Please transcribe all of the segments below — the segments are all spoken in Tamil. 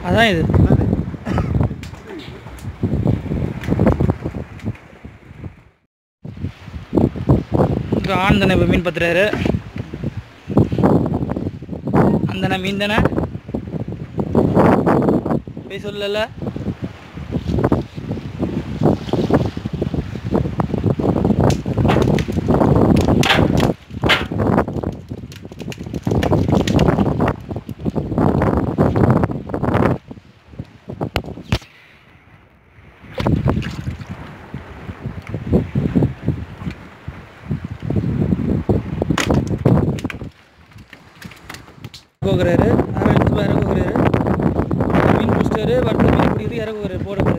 அதான் இது ஆண் தானே இப்போ மீன் பத்துறாரு. அந்த மீன் தானே போய் சொல்லல. போகிறாரு இறங்குறாரு. மீன் பிடிச்சிட்டாரு. வறுத்த மீன் பிடிக்கிறது இறங்குறாரு. போடுறாரு.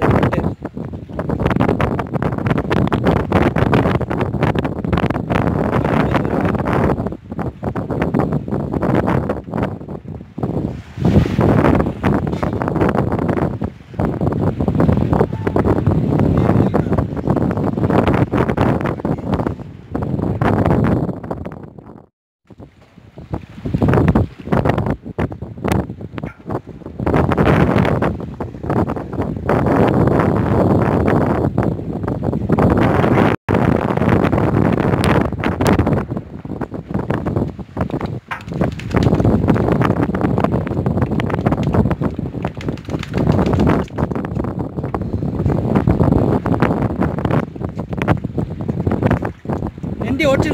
நெண்டி ஓட்டு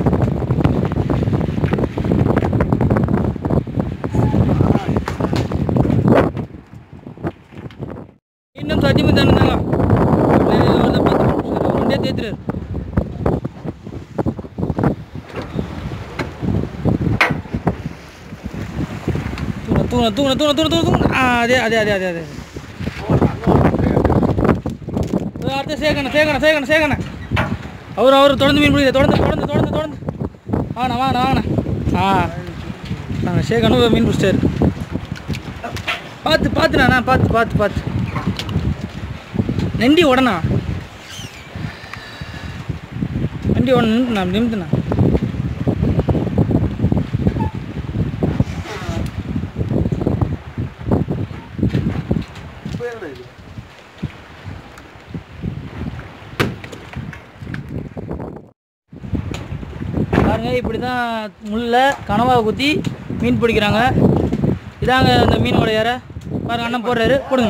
இன்னும் சஜிமு தானே ஒன்றே தேத்துறாரு. தூண தூண தூண தூண தூண தூண அதே அதே அதே அதே அதே அடுத்த சேகண்ண சேகண்ண சேகண்ண சேகண்ண அவர் தொடர்ந்து மீன் பிடிக்கிற. தொடர்ந்து தொடர்ந்து தொடர்ந்து தொடர்ந்து வாங்கண்ணா வாங்கண்ணா வாங்கண்ணா. நாங்கள் சேகண்ணு மீன் பிடிச்சிட்டாரு. பார்த்து பார்த்துண்ணா பார்த்து பார்த்து பார்த்து நெண்டி உடனா நெண்டி உடனே நிமித்துண்ணா நிமித்துண்ணா. பாருங்க இப்படி தான் முள்ள கனவாவை குத்தி மீன் பிடிக்கிறாங்க. இதாங்க அந்த மீனோட ஏற. பாருங்க அண்ணன் போடுறாரு. போடுங்க.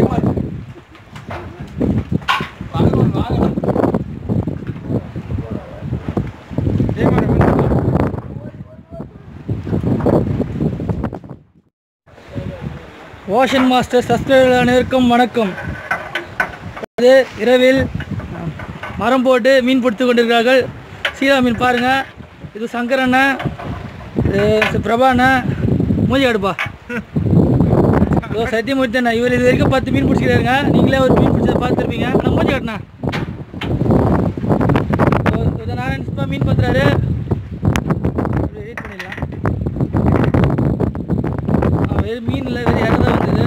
ஓஷன் மாஸ்டர் சப்ஸ்கிரைபர் அனைவருக்கும் வணக்கம். அது இரவில் மரம் போட்டு மீன் பிடித்து கொண்டிருக்கிறார்கள். சீலா மீன் பாருங்கள். இது சங்கரண்ணா, இது பிரபாண்ணா. மூஞ்சி அடுப்பா சத்தியமூர்த்தண்ணா. இவர் இது வரைக்கும் 10 மீன் பிடிச்சிக்கிறாருங்க. நீங்களே ஒரு மீன் பிடிச்சதை பார்த்துருப்பீங்க. ஆனால் மூஞ்சி காட்டினா இதை நாராயண் மீன் பார்த்துறாரு. வெயிட் பண்ணிடலாம். வெறும் மீன் இல்லை, வெறும் இடம் தான் வந்தது.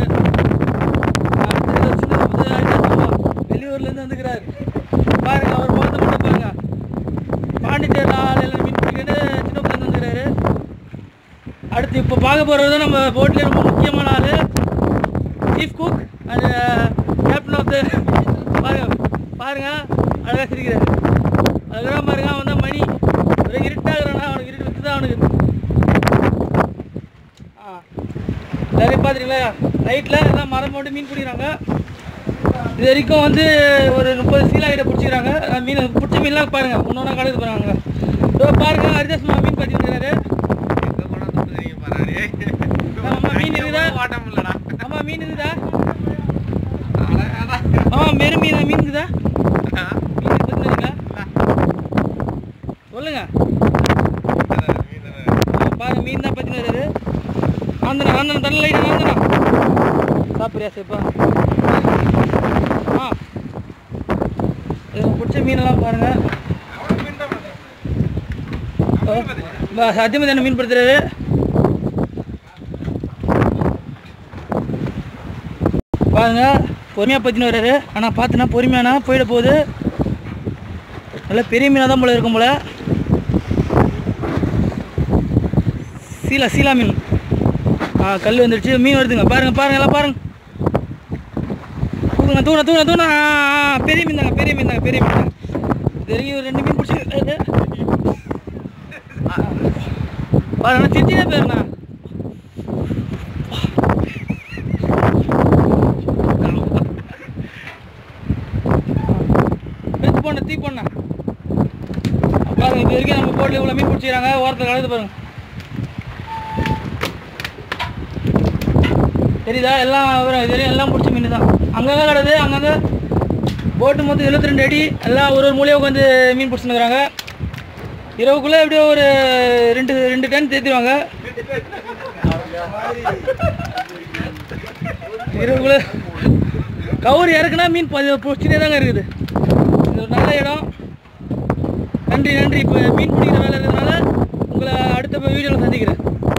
வெளியூர்லேருந்து வந்துக்கிறார். பாருங்க அவர் முகத்தை மட்டும் பாருங்க. பாண்டிச்சேரி ஆள் எல்லாம் மீன் பிடிக்கிட்டு சின்ன பிள்ளைங்க வந்துக்கிறாரு. அடுத்து இப்போ பார்க்க போகிறது தான் நம்ம போட்டில் ரொம்ப முக்கியமான ஆள், chief cook and captain of the. பாருங்க அழகாக சிரிக்கிறாரு. அதுதான் பாருங்க அவன் தான் மணி. ஒரு இருட்டாகிறானா அவனுக்கு இருட்டு விற்று தான் அவனுக்கு. நிறைய பார்த்துருங்களா நைட்டில் எல்லாம் மரம் போட்டு மீன் பிடிக்கிறாங்க. இது வரைக்கும் வந்து ஒரு 30 சீலா கிட்ட பிடிச்சிக்கிறாங்க. மீன் பிடிச்ச மீன்லாம் பாருங்கள் ஒன்று ஒன்றா கலந்து போகிறாங்க. பாருங்கள் ஹரிதாஸ் மீன் கட்டிருக்கிறாரு. மீன் இருக்குதா? ஆமாம் மீன் இருக்குதா? ஆமாம் வெறும் மீன் இருக்குதா? மீன் இருக்குதுங்களா? சொல்லுங்க. பாருங்க மீன் தான் பற்றின வருது. ஆந்தனா ஆந்தனா தண்ணி லைட் ஆந்தனா சாப்பிட்றியா சேப்பா? இது பிடிச்ச மீனெல்லாம் பாருங்கள். சத்தியமாக தானே மீன் படுத்துறாரு. பாருங்க பொறுமையாக பற்றின வர்றாரு. ஆனால் பார்த்துனா பொறுமையானா போயிட போகுது. நல்லா பெரிய மீனாக தான் போல இருக்கும் போல. சீலா மீன் கல் வந்துடுச்சு, மீன் வருதுங்க. பாருங்க பாருங்க எல்லாம் பாருங்க. தூக்குங்க, தூண தூண தூண. பெரிய மீன் தாங்க, பெரிய மீன் தாங்க, பெரிய மீன் தாங்க. இது வரைக்கும் ஒரு 2 மீன் பிடிச்சி பாருங்க. சிரிச்சினே போயிருண்ணா. எடுத்து போன தீ போன பாருங்க. இது வரைக்கும் நம்ம போட்டில் இவ்வளோ மீன் பிடிச்சிக்கிறாங்க. ஓரத்தில் கலந்து பாருங்க. தெரியுதா? எல்லாம் இது வரையும் எல்லாம் பிடிச்ச மீன் தான். அங்கங்கே கிடது, அங்கங்கே போட்டு மொத்தம் 72 அடி. எல்லாம் ஒரு மூலையை உட்காந்து மீன் பிடிச்சிருக்கிறாங்க. இரவுக்குள்ளே எப்படியோ ஒரு 2 டன் தேத்திடுவாங்க. இரவுக்குள்ளே கவுர் இறக்குனா மீன் பிடிச்சினே தாங்க இருக்குது. இது ஒரு நல்ல இடம். நன்றி நன்றி. இப்போ மீன் பிடிக்கிற வேலை இருக்கிறதுனால உங்களை அடுத்த வீடியோவில் சந்திக்கிறேன்.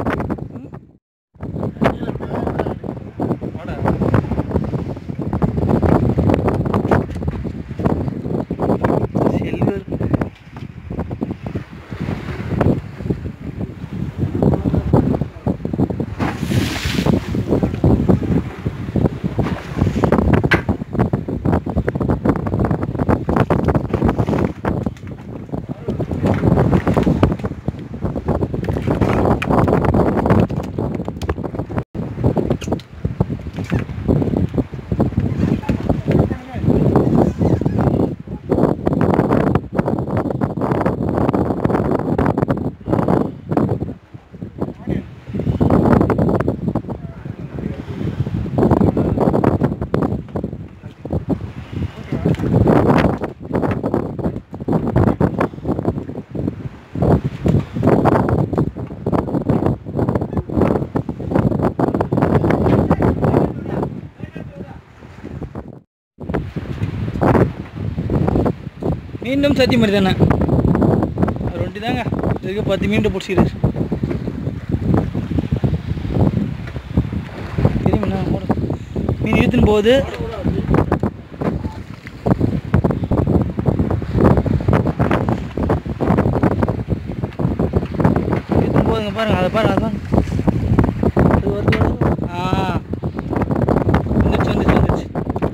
மீண்டும் சத்தி மாதிரி தானே அவர் வண்டி தாங்க. இதுக்கு 10 மீன் பிடிச்சிக்கிறாரு. தெரியுமா? மீன் இழுத்துன்னு போகுது. இழுத்துன்னு போகுதுங்க. பாருங்க, அதை பாருங்க, அதை பாருங்க. அது வருது. வந்துச்சு வந்துச்சு வந்துச்சு.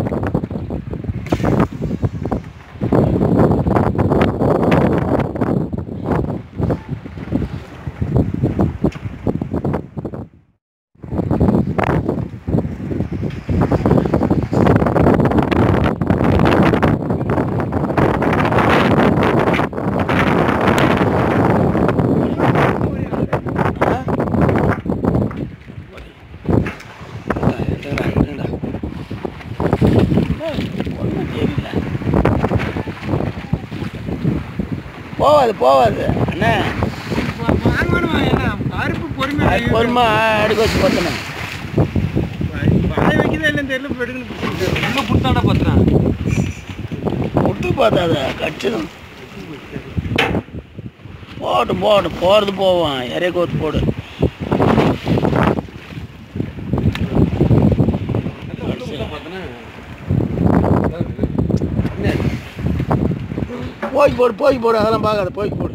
போவாது அண்ணா. பொறுமா அடுக்க வச்சு பார்த்தேன். வைக்கிறதே இல்லைன்னு தெரியல. புத்தாண்டா பார்த்துறேன். புட்டு பார்த்தாத கட்சிடும். போகிறது போவான். இறைய கோத்து போடு. போய் போடு அதெல்லாம் பார்க்காத. போய் போடு.